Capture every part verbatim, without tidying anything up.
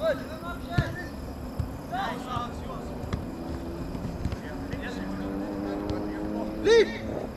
Lead!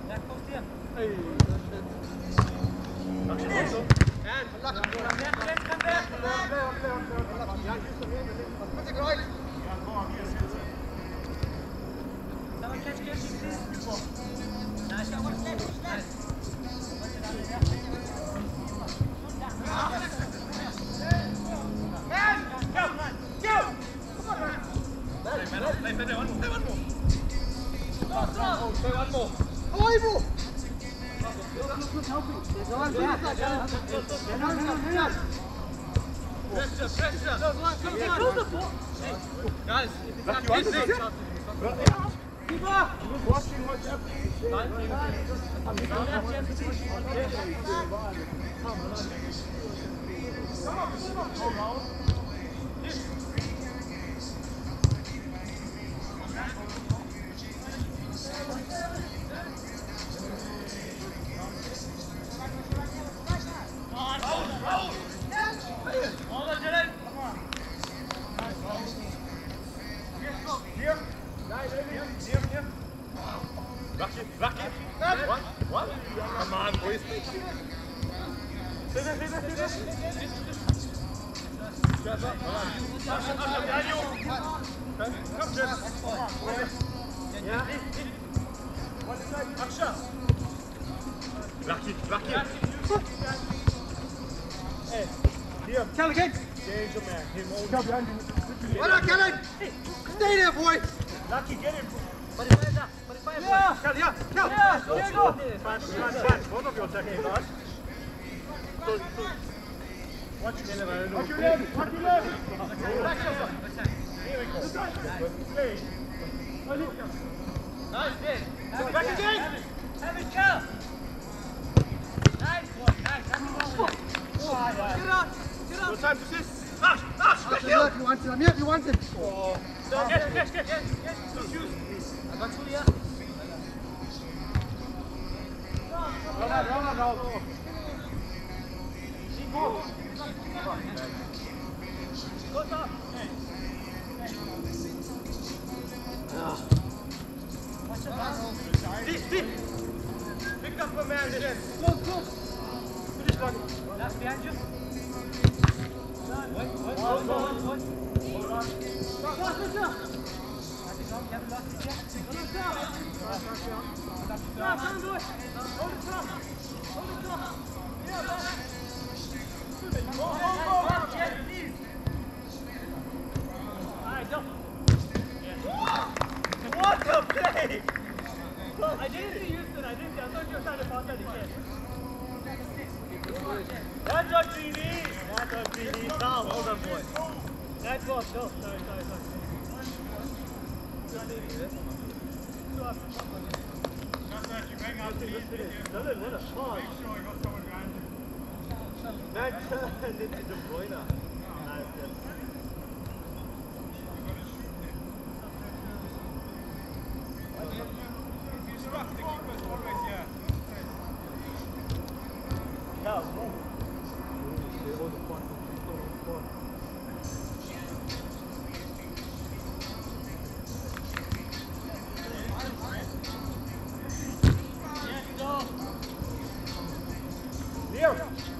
Kelly, get! Danger man, him over. Come behind you. What up, Kelly? Stay there, boy! Lucky, get him. Yeah! Kelly, yeah! Kelly! Yeah, there you go! Fast, fast, fast. Both of you attacking, guys. Watch your left. Watch your left. Watch your left. Here we go. Play. Nice, Dick. Back again. Have it, Cal. Nice one, nice. Have it going. Get up! Get up! No time to sit. Nash, Nash, back Look, here. you want him. Yeah, you want him. Oh. Yes, yes, yes, yes, yes. Good shoes. I got two, yeah. Roll out, roll out, roll out. Go. Go, top. Watch the pass. Deep, deep. Pick up a man, yes. Go, go. Finish one. Last behind you. Wait, wait, wait, wait, wait. Hold on. Stop, stop, stop. That's it, you haven't lost it yet. Stop, stop. Stop, don't do it. Hold it, stop. Hold it, stop. Yeah, back. Go, go, go. Yes, please. All right, jump. What a play! I didn't see Houston, I didn't see. I thought you were trying to pass that again. That's on T V! That's on T V. Now, hold on, boy. Nice ball, go. Sorry, sorry, sorry. Dylan, what a pass. Man turned into De Bruyne. Nice, yes. Yeah, move. Leo.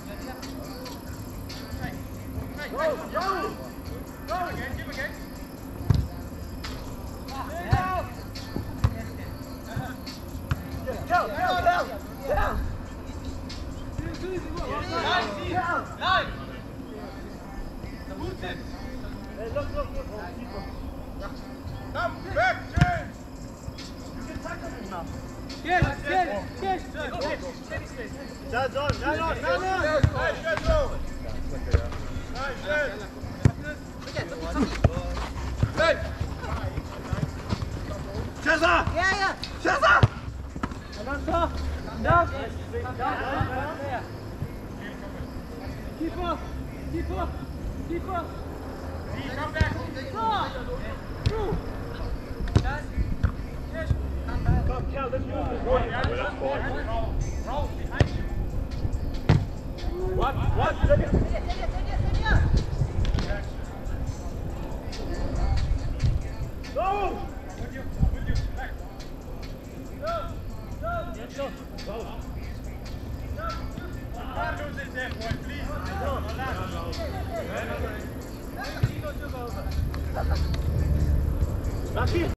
Go, go. Go again, give again. Down, down, down, down. Hey, look, look, look. Oh, keeper. Come back, James. You can tackle him now. Get, get, get! That's on, that's on, that's on. Nice, good go. Nice, good. Good. Cesar! Yeah, yeah! Cesar! Alonso! Down! Keep up! Keep up! Keep up! Come back. Through! Come, Cal, let's move. Roll behind you. What? What? Raoul! With you, with you. Back. Yes, go. Go. Can't lose it there, boy, please. Go. Lucky.